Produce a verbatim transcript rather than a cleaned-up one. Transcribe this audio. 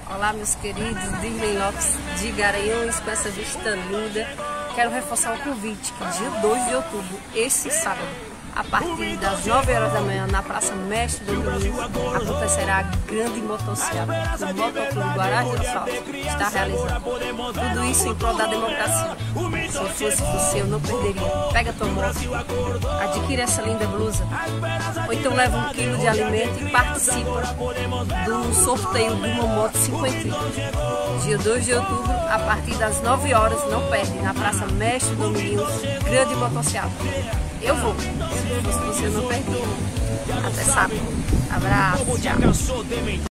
Olá, meus queridos, Dirley Lopes de Garanhuns, com essa vista linda. Quero reforçar o convite que dia dois de outubro, esse sábado, a partir das nove horas da manhã, na Praça Mestre Domingos, acontecerá a grande motociata que o Motoclube Guarás de Asfalto está realizando. Tudo isso em prol da democracia. Se eu fosse você, eu não perderia. Pega tua moto, adquire essa linda blusa, ou então leva um quilo de alimento e participa do sorteio de uma moto cinquentinha. Dia dois de outubro, a partir das nove horas, não perde, na Praça Mestre Domingos, grande motociata. Eu vou. Se fosse você, não perdia. Até sábado. Abraço. Tchau.